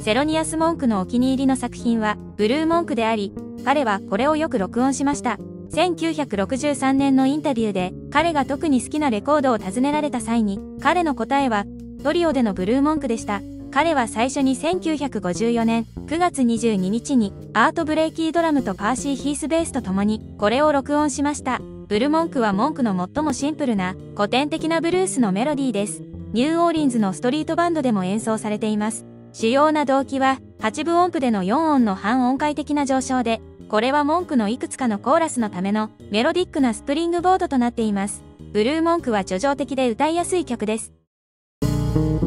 セロニアス・モンクのお気に入りの作品は、ブルーモンクであり、彼はこれをよく録音しました。1963年のインタビューで、彼が特に好きなレコードを尋ねられた際に、彼の答えは、トリオでのブルーモンクでした。彼は最初に1954年9月22日に、アート・ブレイキードラムとパーシー・ヒースベースと共に、これを録音しました。ブルモンクはモンクの最もシンプルな、古典的なブルースのメロディーです。ニューオーリンズのストリートバンドでも演奏されています。主要な動機は、8分音符での4音の半音階的な上昇で、これはモンクのいくつかのコーラスのためのメロディックなスプリングボードとなっています。ブルーモンクは叙情的で歌いやすい曲です。